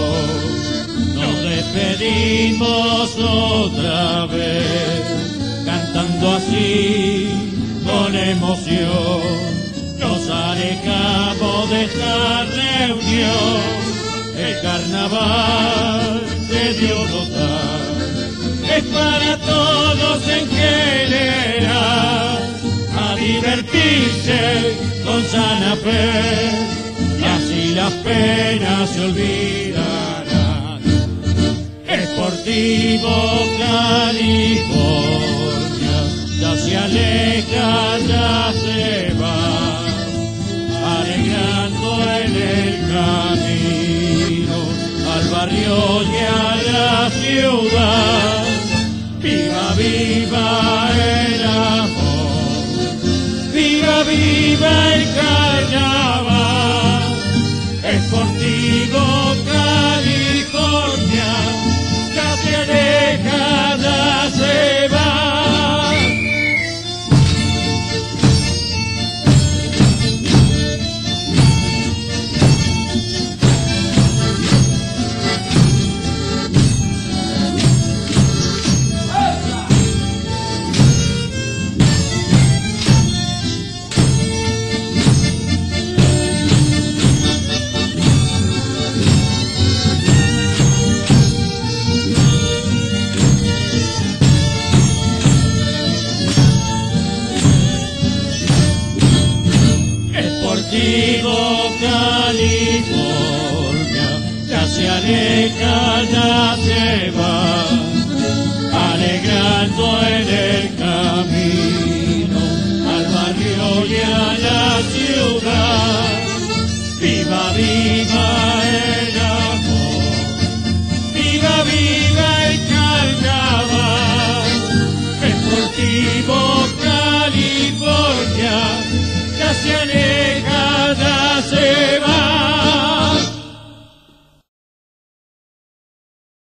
Nos despedimos otra vez, cantando así con emoción. Nos alejamos de esta reunión, el carnaval se dio notar, es para todos en general, a divertirse con sana fe, y así las penas se olvidarán. Sportivo California, ya se aleja, ya se va, alegrando en el camino al barrio y a la ciudad. Viva, viva el amor, viva, viva el carnaval. Sportivo California, ya se aleja, ya se va. Sportivo California, ya se aleja, ya se va.